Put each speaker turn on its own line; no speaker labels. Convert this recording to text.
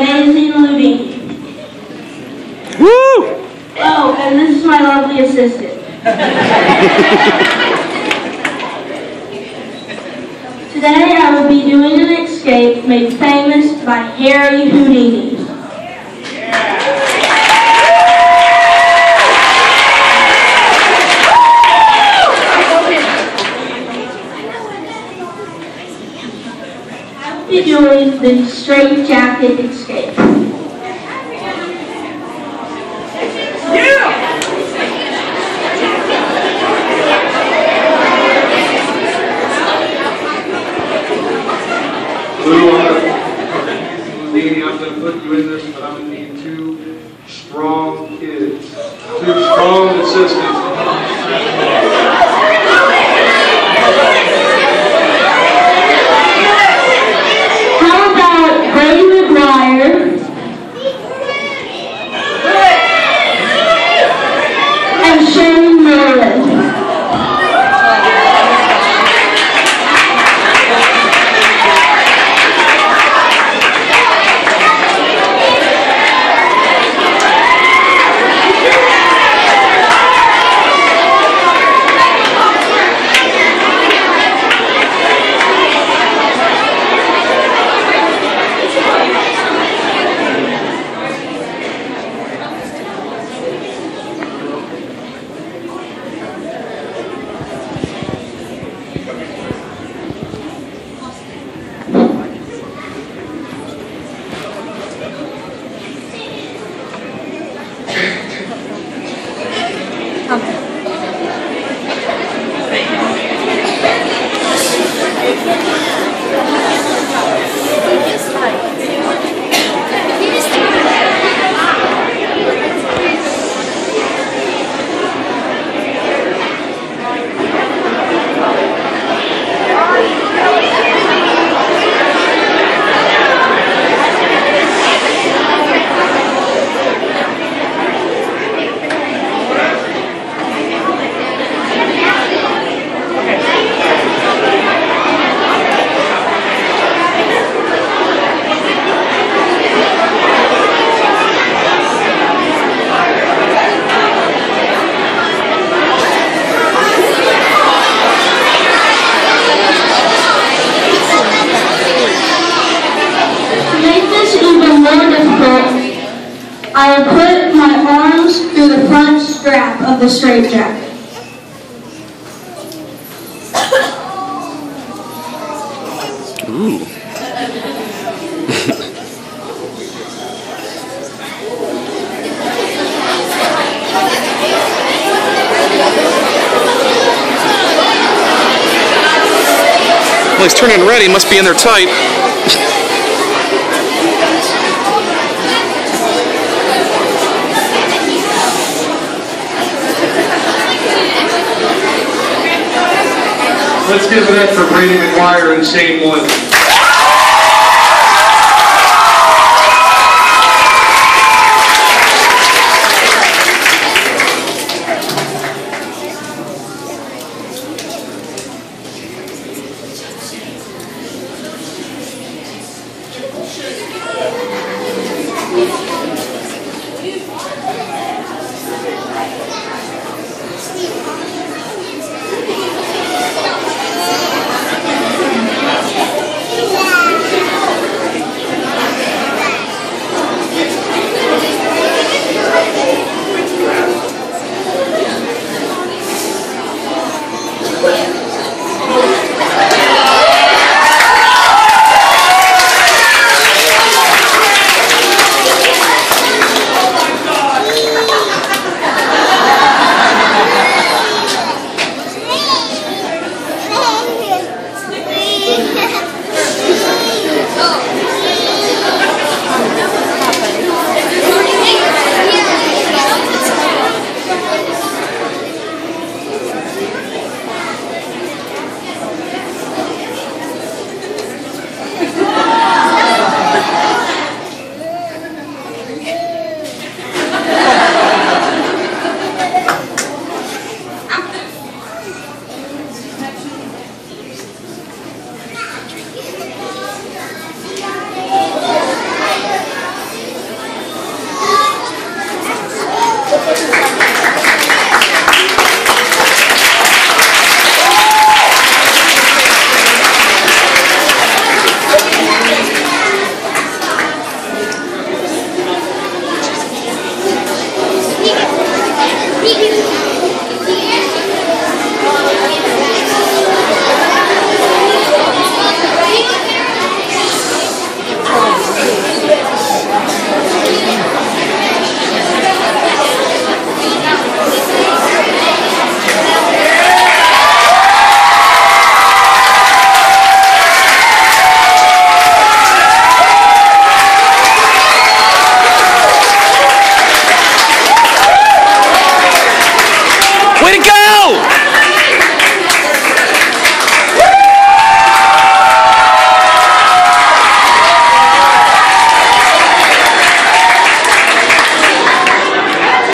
amazing Loudini.
Woo!
Oh, and this is my lovely assistant. Today I will be doing an escape made famous by Harry Houdini. I will be doing the Straitjacket escape.
Loudini, I'm going to put you in this, but I'm going to need two strong kids, two strong assistants.
How about Brady McGuire and Shane Merlin? I will put my arms through the front strap of the straitjacket.
Ooh. Well, he's turning red. He must be in there tight.
Let's give it up for Brady McGuire and Shane Merlin.
Way to go!